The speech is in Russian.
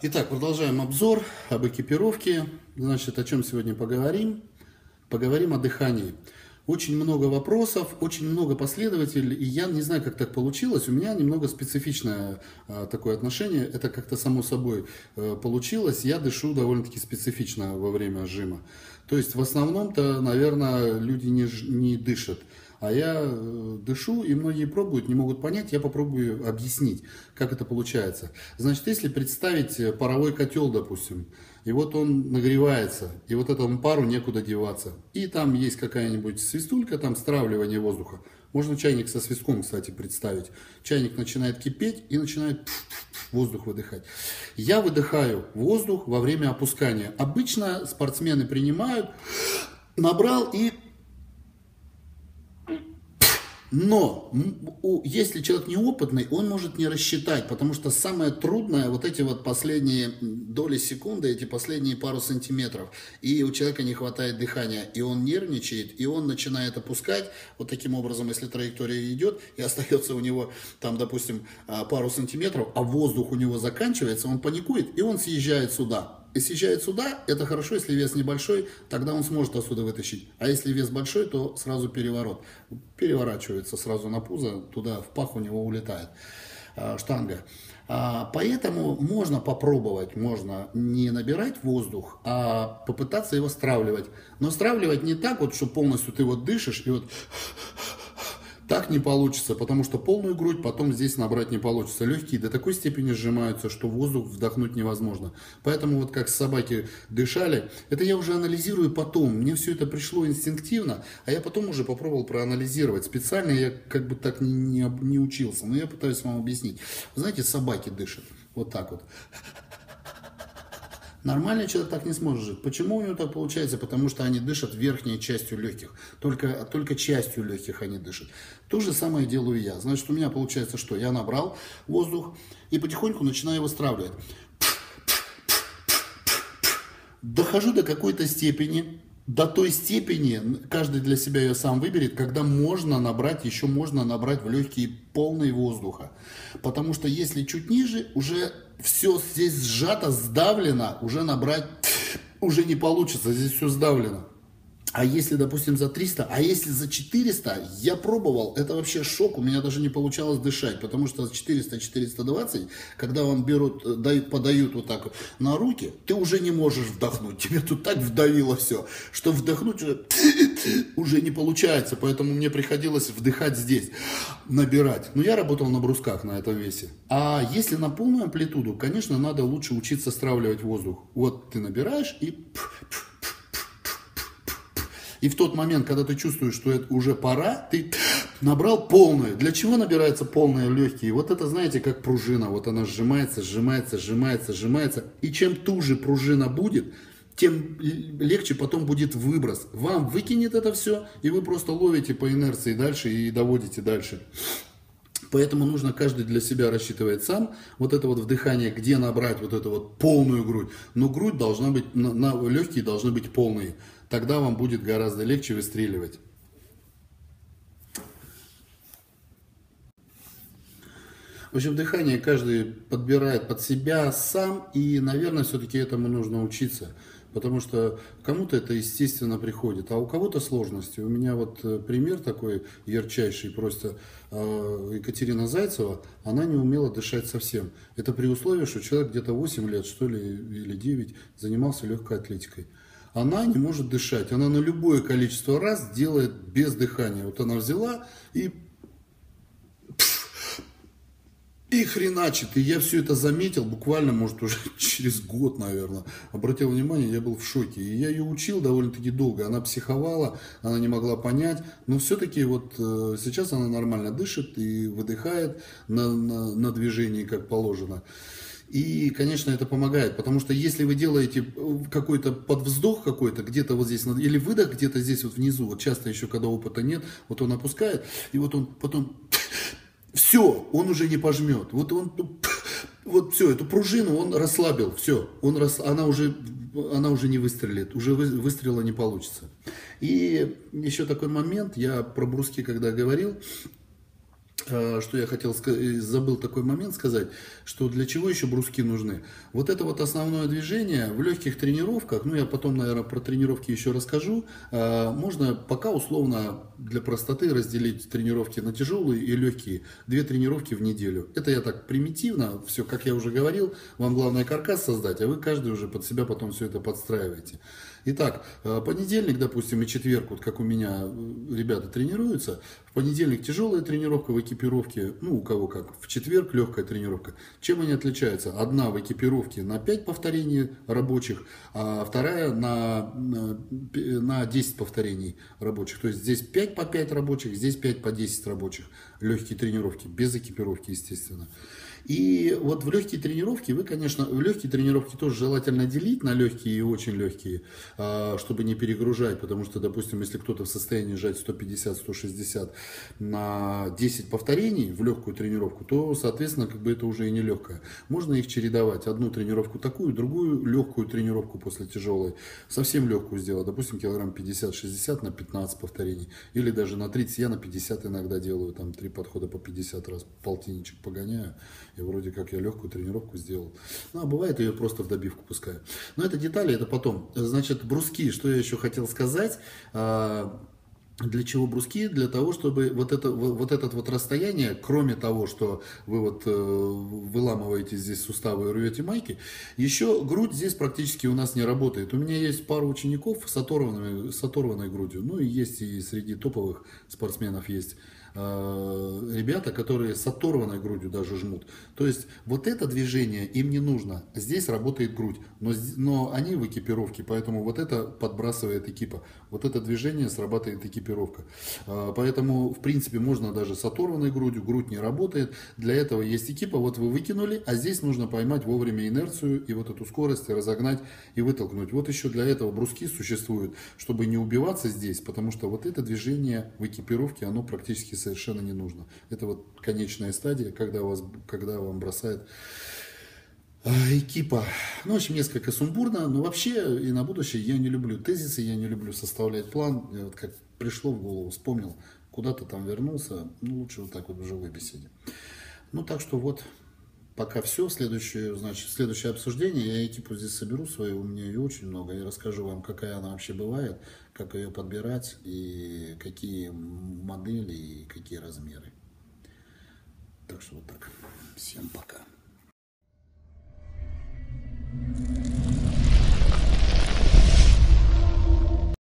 Итак, продолжаем обзор об экипировке. Значит, о чем сегодня поговорим? Поговорим о дыхании. Очень много вопросов, очень много последователей, и я не знаю, как так получилось. У меня немного специфичное такое отношение. Это как-то само собой получилось. Я дышу довольно-таки специфично во время жима. То есть в основном-то, наверное, люди не дышат. А я дышу, и многие пробуют, не могут понять, я попробую объяснить, как это получается. Значит, если представить паровой котел, допустим, и вот он нагревается, и вот этому пару некуда деваться. И там есть какая-нибудь свистулька, там стравливание воздуха. Можно чайник со свистком, кстати, представить. Чайник начинает кипеть и начинает воздух выдыхать. Я выдыхаю воздух во время опускания. Обычно спортсмены принимают, набрал и... Но если человек неопытный, он может не рассчитать, потому что самое трудное вот эти вот последние доли секунды, эти последние пару сантиметров, и у человека не хватает дыхания, и он нервничает, и он начинает опускать, вот таким образом, если траектория идет, и остается у него там, допустим, пару сантиметров, а воздух у него заканчивается, он паникует, и он съезжает сюда. И съезжает сюда, это хорошо, если вес небольшой, тогда он сможет отсюда вытащить. А если вес большой, то сразу переворот. Переворачивается сразу на пузо, туда в пах у него улетает штанга. Поэтому можно попробовать, можно не набирать воздух, а попытаться его стравливать. Но стравливать не так, вот, что полностью ты вот дышишь и вот... Так не получится, потому что полную грудь потом здесь набрать не получится. Легкие до такой степени сжимаются, что воздух вдохнуть невозможно. Поэтому вот как собаки дышали, это я уже анализирую потом. Мне все это пришло инстинктивно, а я потом уже попробовал проанализировать. Специально я как бы так не учился, но я пытаюсь вам объяснить. Вы знаете, собаки дышат вот так вот. Нормальный человек так не сможет жить. Почему у него так получается? Потому что они дышат верхней частью легких. Только частью легких они дышат. То же самое делаю я. Значит, у меня получается что? Я набрал воздух и потихоньку начинаю его стравливать. Дохожу до какой-то степени. До той степени, каждый для себя ее сам выберет, когда можно набрать, еще можно набрать в легкие полный воздуха. Потому что если чуть ниже, уже все здесь сжато, сдавлено, уже набрать уже не получится, здесь все сдавлено. А если, допустим, за 300, а если за 400, я пробовал, это вообще шок, у меня даже не получалось дышать, потому что за 400-420, когда вам подают вот так на руки, ты уже не можешь вдохнуть, тебе тут так вдавило все, что вдохнуть уже не получается, поэтому мне приходилось вдыхать здесь, набирать. Но я работал на брусках на этом весе. А если на полную амплитуду, конечно, надо лучше учиться стравливать воздух. Вот ты набираешь и в тот момент, когда ты чувствуешь, что это уже пора, ты набрал полную. Для чего набираются полные легкие? Вот это, знаете, как пружина. Вот она сжимается, сжимается, сжимается, сжимается. И чем туже пружина будет, тем легче потом будет выброс. Вам выкинет это все, и вы просто ловите по инерции дальше и доводите дальше. Поэтому нужно каждый для себя рассчитывать сам вот это вот вдыхание, где набрать вот эту вот полную грудь. Но грудь должна быть, легкие должны быть полные. Тогда вам будет гораздо легче выстреливать. В общем, дыхание каждый подбирает под себя сам, и, наверное, все-таки этому нужно учиться. Потому что кому-то это естественно приходит, а у кого-то сложности. У меня вот пример такой ярчайший, просто Екатерина Зайцева, она не умела дышать совсем. Это при условии, что человек где-то 8 лет, что ли, или 9, занимался легкой атлетикой. Она не может дышать, она на любое количество раз делает без дыхания. Вот она взяла и хреначит. И я все это заметил буквально, может, уже через год, наверное. Обратил внимание, я был в шоке. И я ее учил довольно-таки долго. Она психовала, она не могла понять. Но все-таки вот сейчас она нормально дышит и выдыхает на движении, как положено. И, конечно, это помогает, потому что если вы делаете какой-то подвздох какой-то, где-то вот здесь, или выдох где-то здесь вот внизу, вот часто еще, когда опыта нет, вот он опускает, и вот он потом... Все, он уже не пожмет. Вот все, эту пружину он расслабил, все, она уже не выстрелит, уже выстрела не получится. И еще такой момент, я про бруски когда говорил, что я хотел сказать, забыл такой момент сказать, что для чего еще бруски нужны. Вот это вот основное движение в легких тренировках, ну я потом, наверное, про тренировки еще расскажу, можно пока условно для простоты разделить тренировки на тяжелые и легкие, 2 тренировки в неделю. Это я так примитивно, все, как я уже говорил, вам главное каркас создать, а вы каждый уже под себя потом все это подстраиваете. Итак, понедельник, допустим, и четверг, вот как у меня ребята тренируются, в понедельник тяжелая тренировка в экипировке, ну у кого как, в четверг легкая тренировка. Чем они отличаются? Одна в экипировке на 5 повторений рабочих, а вторая на 10 повторений рабочих. То есть здесь 5 по 5 рабочих, здесь 5 по 10 рабочих. Легкие тренировки, без экипировки, естественно. И вот в легкие тренировки вы, конечно, в легкие тренировки тоже желательно делить на легкие и очень легкие, чтобы не перегружать, потому что, допустим, если кто-то в состоянии сжать 150-160 на 10 повторений в легкую тренировку, то, соответственно, как бы это уже и не легкая. Можно их чередовать. Одну тренировку такую, другую легкую тренировку после тяжелой, совсем легкую сделать. Допустим, килограмм 50-60 на 15 повторений, или даже на 30, я на 50 иногда делаю, там 3 подхода по 50 раз, полтинничек погоняю. И вроде как я легкую тренировку сделал. Ну, а бывает, я ее просто в добивку пускаю. Но это детали, это потом. Значит, бруски, что я еще хотел сказать. Для чего бруски? Для того, чтобы вот это вот расстояние, кроме того, что вы вот выламываете здесь суставы и рвете майки, еще грудь здесь практически у нас не работает. У меня есть пару учеников с оторванной грудью. Ну и есть и среди топовых спортсменов есть ребята, которые с оторванной грудью даже жмут. То есть вот это движение им не нужно. Здесь работает грудь, но они в экипировке, поэтому вот это подбрасывает экипа. Вот это движение срабатывает экипировка. Поэтому, в принципе, можно даже с оторванной грудью, грудь не работает. Для этого есть экипа, вот вы выкинули, а здесь нужно поймать вовремя инерцию и вот эту скорость, и разогнать и вытолкнуть. Вот еще для этого бруски существуют, чтобы не убиваться здесь, потому что вот это движение в экипировке, оно практически совершенно не нужно. Это вот конечная стадия, когда вам бросает экипа. Ну, в общем, несколько сумбурно, но вообще и на будущее я не люблю тезисы, я не люблю составлять план. И вот как пришло в голову, вспомнил, куда-то там вернулся, ну, лучше вот так вот в живой беседе. Ну, так что вот, пока все. Следующее обсуждение. Я экипу здесь соберу свою, у меня ее очень много. Я расскажу вам, какая она вообще бывает, как ее подбирать, и какие модели, и какие размеры. Так что вот так. Всем пока.